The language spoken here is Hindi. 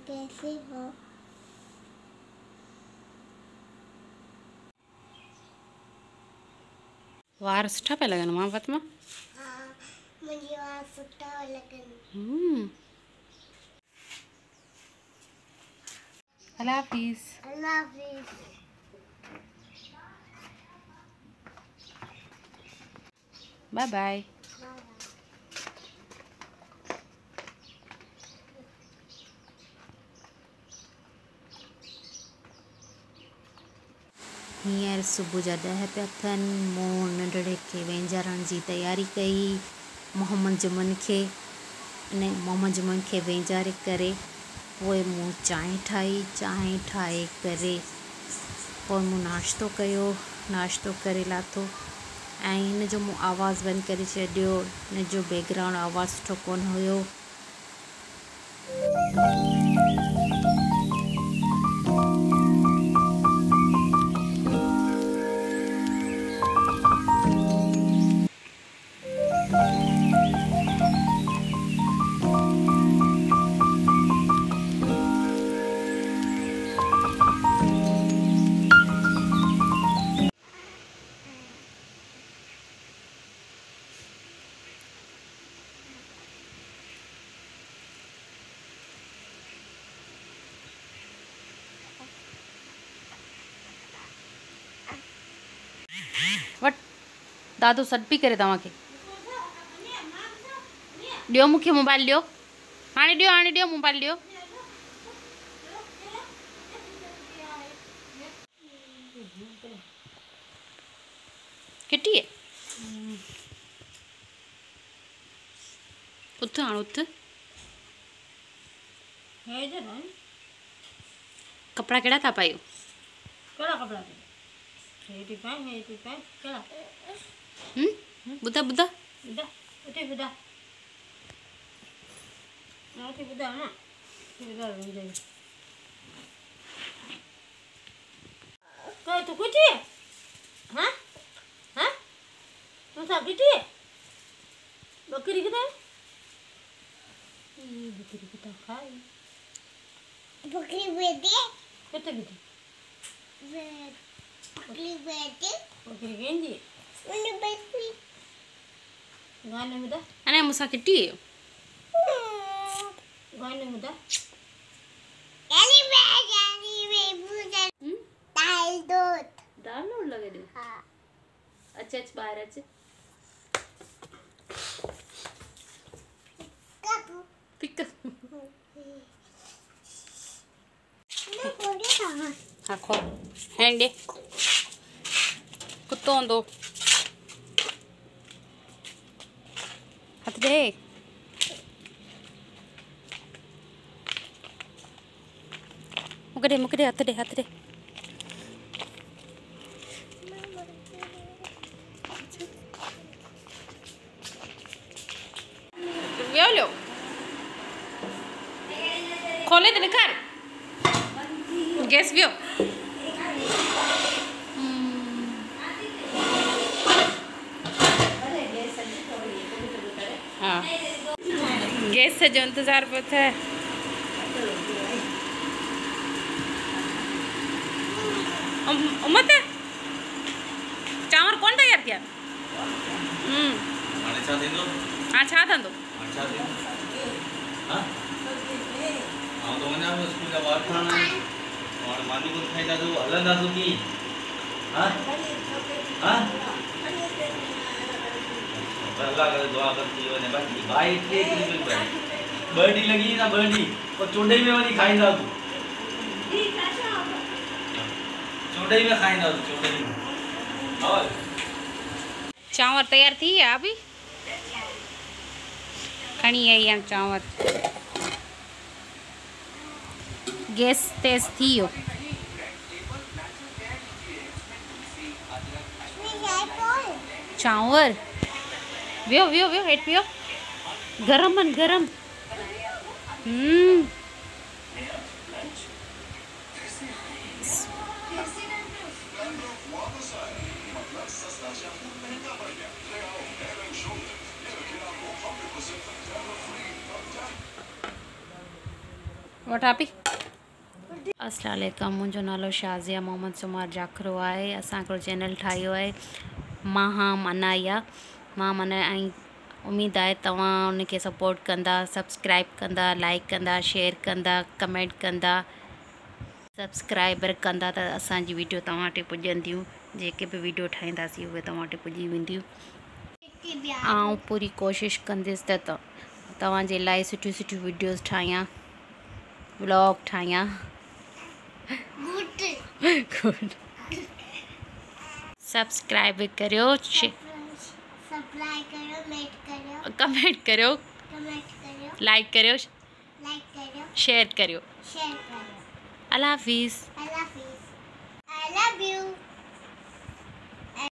कैसे हो? वार सुठा पिया लॻनि मोहब्बत मां। हाँ, मुझे वार सुठा लॻनि। अल्लाह हाफिज़। अल्लाह हाफिज़। Bye bye. हींअर सुबुह जा 10 पिया थियनि। मूं नंढड़े खे वेंजारण जी तयारी कई। मोहम्मद जुमन खे वेंजारे करे पोइ मूं चांहि ठाही। चांहि ठाहे करे पोइ मूं नाश्तो कयो। नाश्तो करे लाथो ऐं हिन जो मूं आवाज़ु बंदि करे छॾियो। हिन जो बैकग्राउंड आवाज़ु सुठो कोन हुयो। वट दादू सॾ पई करे तव्हांखे। ॾियो मूंखे मोबाइल ॾियो। हाणे ॾियो मोबाइल ॾियो। किटी उथ हाणे उथ। कपिड़ा कहिड़ा था पायो? कहिड़ा कपिड़ा? ॿुधा ॿुधा तू किटी है? हाँ हाँ तू सब किटी है? बकरी किधर है? बकरी किधर खाई? बकरी बेटी कितने बेटी? बकरी बेटी बकरी गेंदी उन्हें बेटी गाने में दा अने मूंसां किटी है गाने में दा दाल नोट लगे दे। हाँ अच्छा बाहर अच्छे पिक हाँ खो हैंड दे कुत्तो दो हाथ दे। मुकदे हाथ दे लो खोले तो निकाल गैस वियो। हाँ गैस से जो इंतजार पे थे। मत चांवर कौन तैयार किया? हाँ छा थंदो? और मानी को खाई दादू हलंदा तो की हां हां अल्लाह करे दुआ करती हो ने बाकी भाई इतने की बर्डी लगी ना बर्डी और चोंडई में वाली खाई दादू चोंडई में खाई दादू चोंडई में और चांवर तैयार थी है अभी खणी आई है चांवर। गैस तेज थी हो। चांवर वियो हेठ वियो गरम गरम। वठा पई। अस्सलाम वालेकुम, मुंहिंजो नालो शाज़िया मोहम्मद सुमार जाखरो आहे। असां हिकिड़ो चैनल ठाहियो आहे मां मना ऐं उमेदु आहे तव्हां उनखे सपोर्ट कंदा, सब्सक्राइब कंदा, लाइक कंदा, शेयर कंदा, कमेंट कंदा, सब्सक्राइबर कंदा त असांजी वीडियो तव्हां वटि पुॼंदियूं। जेके बि वीडियो ठाहींदासीं उहे तव्हां वटि पुॼी वेंदियूं। ऐं पूरी कोशिशि कंदसि त तव्हांजे लाइ सुठियूं सुठियूं वीडियोज़ ठाहियां, व्लॉग ठाहियां। गुड। सब्सक्राइब करियो, कमेंट करियो, लाइक करियो, शेयर करियो। अल्लाह हाफिज़। I love you.